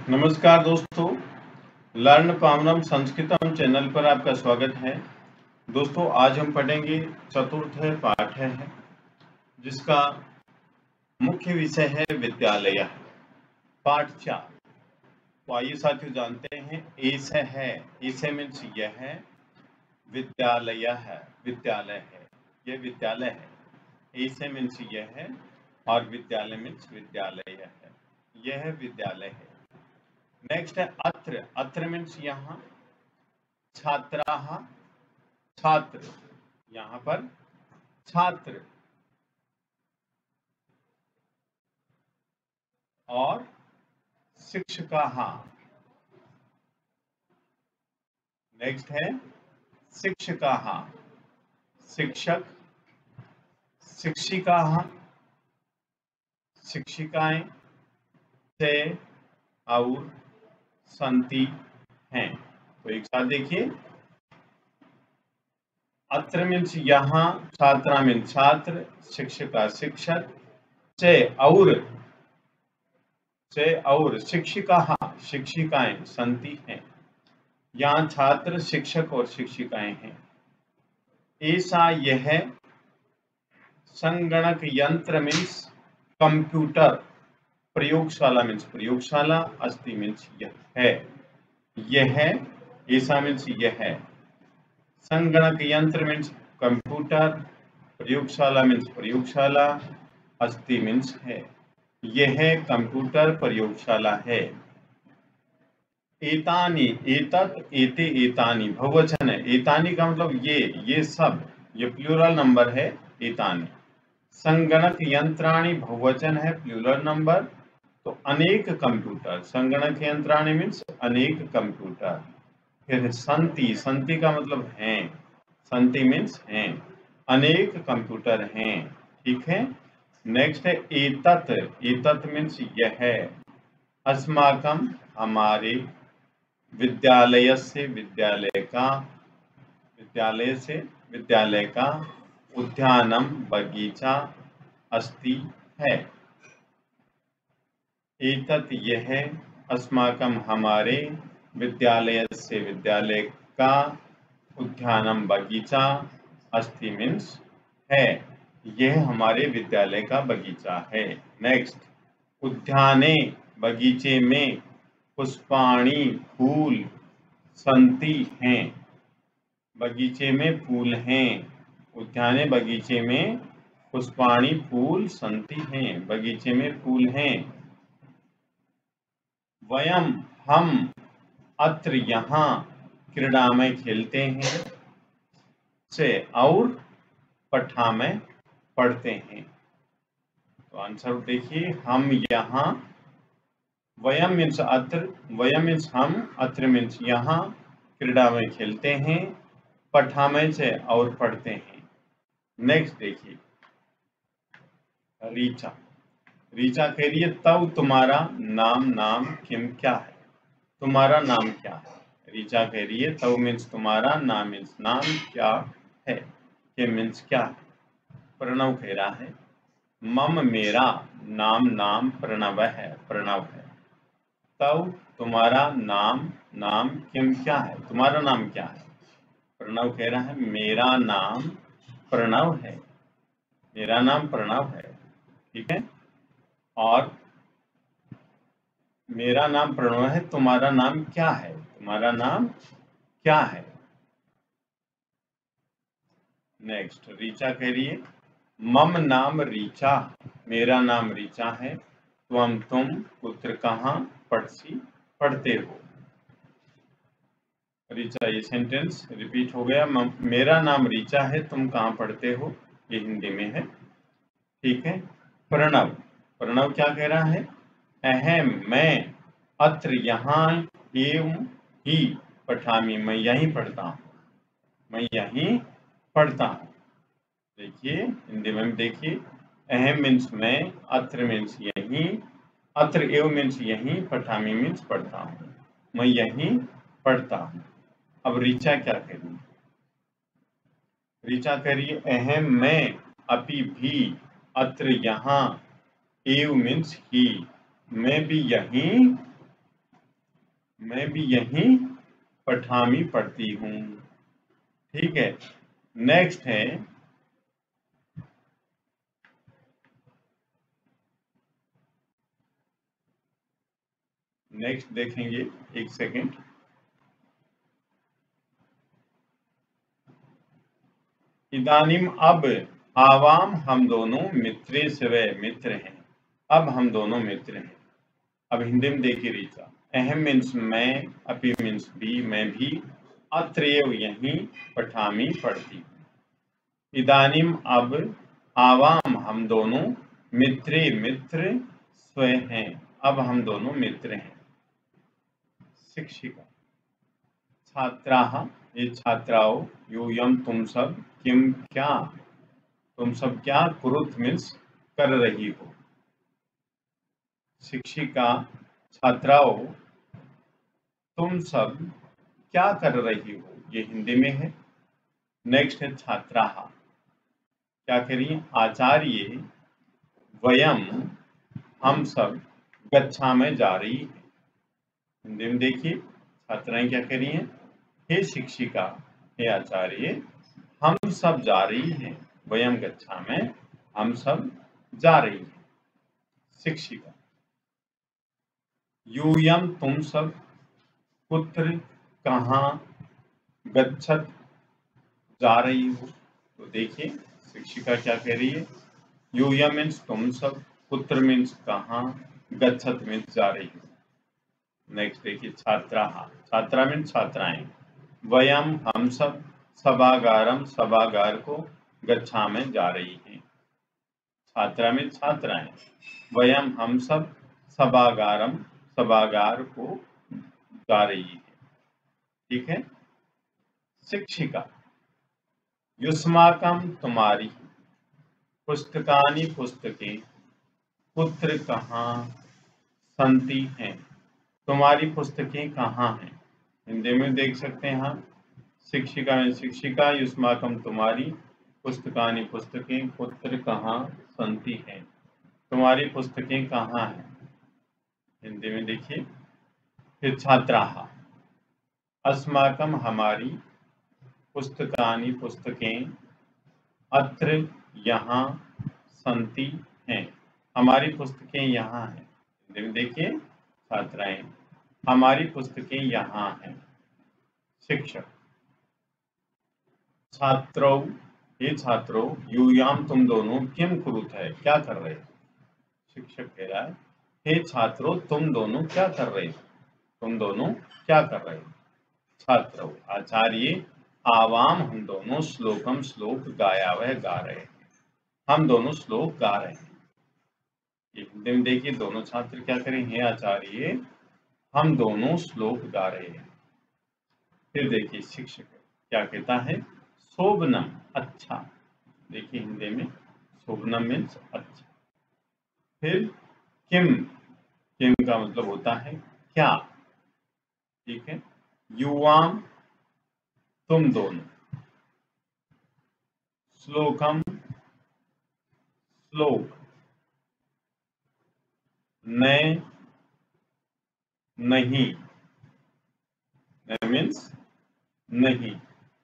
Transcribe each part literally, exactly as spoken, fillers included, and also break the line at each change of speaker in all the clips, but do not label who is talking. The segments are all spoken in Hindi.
नमस्कार दोस्तों, लर्न पावनम संस्कृतम चैनल पर आपका स्वागत है। दोस्तों, आज हम पढ़ेंगे चतुर्थ पाठ है जिसका मुख्य विषय है विद्यालय। पाठ चार। तो आइए साथियों जानते हैं, ए से है, ए से मीन्स यह है, विद्यालय है, विद्यालय है, यह विद्यालय है। ए से मीन्स यह है और विद्यालय मीन्स विद्यालय है, यह विद्यालय है। नेक्स्ट है अत्र, अत्र मीन्स यहाँ, छात्राः छात्र, यहाँ पर छात्र, और शिक्षकाः, नेक्स्ट है शिक्षकाः, शिक्षक, शिक्षिकाः, शिक्षिकाएं, ते और सन्ति हैं। तो एक साथ देखिए, अत्र मीन्स यहाँ, छात्रा मीन्स छात्र, शिक्षका शिक्षक, चे और, चे और शिक्षिकाः शिक्षिकाएं, सन्ति हैं। यहाँ छात्र, शिक्षक और शिक्षिकाएं हैं। ऐसा यह संगणक यंत्र मीन्स कंप्यूटर, प्रयोगशाला मीन्स प्रयोगशाला, अस्ति मीन्स यह है, यह ऐसा मीन्स यह है, संगणक यंत्र मीन्स कंप्यूटर, प्रयोगशाला मीन्स प्रयोगशाला, अस्ति मीन्स है, यह कंप्यूटर प्रयोगशाला है। एतानी, एतत्, एते, एतानी बहुवचन है। एतानी का मतलब ये, ये सब, ये प्लूरल नंबर है एतानी। संगणक यंत्राणी बहुवचन है, प्लूरल नंबर, तो अनेक कंप्यूटर, संगणक यंत्राणी मीन्स अनेक कंप्यूटर। फिर संति, संति का मतलब हैं, संति मीन्स हैं, अनेक कंप्यूटर हैं, ठीक है। नेक्स्ट है एतत्, एतत् मीन्स यह है, अस्माकं हमारे, विद्यालय से विद्यालय का, विद्यालय से विद्यालय का, उद्यानम बगीचा, अस्ति है। एतत् यह, अस्माकं हमारे, विद्यालय से विद्यालय का, उद्यानम बगीचा, अस्ति मीन्स है, यह हमारे विद्यालय का बगीचा है। नेक्स्ट, उद्याने बगीचे में, पुष्पाणि फूल, सन्ति हैं, बगीचे में फूल हैं, उद्याने बगीचे में, पुष्पाणि फूल, सन्ति हैं, बगीचे में फूल हैं। वयम हम, अत्र यहाँ, क्रीडामय खेलते हैं, से और पठामय पढ़ते हैं। तो आंसर देखिए, हम यहाँ, वयम मीन्स अत्र, वयम मीन्स हम, अत्र मीन्स यहाँ, क्रीडामय खेलते हैं, पठामय से और पढ़ते हैं। नेक्स्ट देखिए, रीचा, रीचा कह रही है तब तुम्हारा नाम, नाम किम क्या है, तुम्हारा नाम क्या है। रीचा कह रही है तब मीन्स तुम्हारा, नाम मीन्स नाम, क्या है, किम मीन्स क्या है। प्रणव कह रहा है मम मेरा, नाम नाम प्रणव है, प्रणव है। तब तुम्हारा नाम, नाम किम क्या है, तुम्हारा नाम क्या है। प्रणव कह रहा है मेरा नाम प्रणव है, मेरा नाम प्रणव है, ठीक है। और मेरा नाम प्रणव है, तुम्हारा नाम क्या है, तुम्हारा नाम क्या है। नेक्स्ट, रीचा कह रही है मम नाम रीचा, मेरा नाम रीचा है, त्वम तुम, पुत्र कहाँ, पढ़सी पढ़ते हो। रीचा, ये सेंटेंस रिपीट हो गया, मेरा नाम रीचा है, तुम कहाँ पढ़ते हो, ये हिंदी में है, ठीक है। प्रणव, प्रणव क्या कह रहा है, अहम मैं, अत्र यहाँ, एवं ही पठामी, मैं यहीं पढ़ता हूँ, मैं यहीं पढ़ता हूँ। देखिए हिंदी में देखिए, अहम मीन्स मैं, अत्र मीन्स यहीं, अत्र एव मीन्स यहीं, पठामी मीन्स पढ़ता हूँ, मैं यहीं पढ़ता हूँ। अब रीचा क्या करी, रीचा करिए अहम मैं, अपि भी, अत्र यहाँ, एव मीन्स ही, मैं भी यहीं मैं भी यहीं पठामी पढ़ती हूँ। ठीक है, नेक्स्ट है नेक्स्ट देखेंगे, एक सेकेंड। इदानीम अब आवाम हम दोनों मित्रे स्वे मित्र हैं। अब हम दोनों मित्र हैं। अब हिंदी में देखिए रीचा, अहम मीन्स मैं, अपि मीन्स भी, मैं भी, अत्रैव यहीं, पठामी पढ़ती हूँ। इदानीम अब आवाम हम दोनों मित्रे मित्र स्वे हैं। अब हम दोनों मित्र हैं। शिक्षिका छात्राः ये छात्राओं, यूयम तुम सब, किम क्या, तुम सब क्या, कुरुत मीन्स कर रही हो। शिक्षिका छात्राओं तुम सब क्या कर रही हो, ये हिंदी में है। नेक्स्ट है छात्राः, क्या करिए, आचार्य वयम हम सब गच्छामि जा रही है। हिंदी में देखिए छात्राएं क्या कर रही हैं, हे शिक्षिका, हे आचार्य, हम सब जा रही हैं। वयम गच्छामि, हम सब जा रही हैं। शिक्षिका यूयम तुम सब, कुत्र कहाँ, गच्छत जा रही हो। तो देखिए शिक्षिका क्या कह रही है, यूयम मीन्स तुम सब, कुत्र मीन्स कहाँ, गच्छत मीन्स जा रही हो। नेक्स्ट देखिए छात्रा, छात्रा मीन्स छात्राएं, वयम हम सब, सभागारम सभागार को, गच्छामि जा रही हैं। छात्रा में छात्राएं, वयम हम सब, सभागारम सभागार को जा रही है। ठीक है। शिक्षिका युष्माकम तुम्हारी, पुस्तकानि पुस्तकें, कुत्र कहाँ, संति हैं। तुम्हारी पुस्तकें कहाँ हैं। हिंदी में देख सकते हैं हम, शिक्षिका में शिक्षिका, युष्माकम तुम्हारी, पुस्तकानि पुस्तकें, कुत्र कहाँ, संति हैं। तुम्हारी पुस्तकें कहाँ हैं। हिंदी में देखिए फिर छात्राः, अस्माकम हमारी, पुस्तकानि पुस्तकें, अत्र यहाँ, संति हैं। हमारी पुस्तकें यहाँ हैं। हिंदी में देखिए छात्राएं, हमारी पुस्तकें यहाँ हैं। शिक्षक छात्रों, ये छात्रों, यूयाम तुम दोनों, किम कुरुत है, क्या कर रहे हो। शिक्षक कह रहा है, हे छात्रों तुम दोनों क्या कर रहे हो, तुम दोनों क्या कर रहे हो। छात्रों आचार्य आवाम हम दोनों, श्लोकम श्लोक गाया वह गा रहे हैं। हम दोनों श्लोक गा रहे हैं। हिंदी में देखिए दोनों छात्र क्या करेंगे, आचार्य हम दोनों श्लोक गा रहे हैं। फिर देखिए शिक्षक क्या कहता है, शोभनम अच्छा। देखिए हिंदी में शोभनम मीन्स अच्छा। फिर किम, किम का मतलब होता है क्या। ठीक है। युवाम तुम दोनों, श्लोकम श्लोक, नए नहीं, मीन्स नहीं,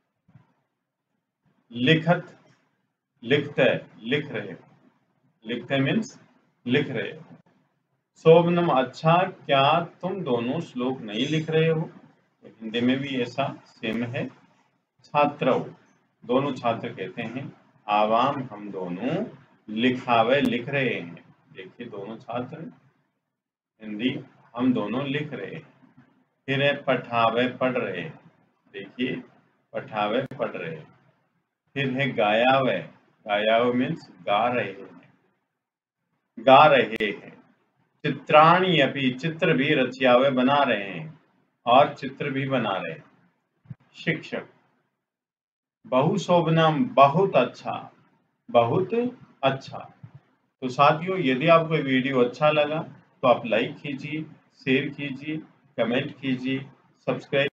लिखत लिखते लिख रहे हो, लिखते मीन्स लिख रहे हो। शोभनम अच्छा, क्या तुम दोनों श्लोक नहीं लिख रहे हो। तो हिंदी में भी ऐसा सेम है। छात्रों दोनों छात्र कहते हैं, आवाम हम दोनों, लिखावे लिख रहे हैं। देखिए दोनों छात्र, हिंदी हम दोनों लिख रहे हैं। फिर है पठावे पढ़ रहे हैं। देखिए पठावे पढ़ रहे हैं। फिर है गायावे, गायावे मीन्स गा रहे हैं, गा रहे हैं। चित्राणी अपि, चित्र भी रचियावे बना रहे हैं, और चित्र भी बना रहे हैं। शिक्षक बहुशोभनम बहुत अच्छा, बहुत अच्छा। तो साथियों यदि आपको वीडियो अच्छा लगा तो आप लाइक कीजिए, शेयर कीजिए, कमेंट कीजिए, सब्सक्राइब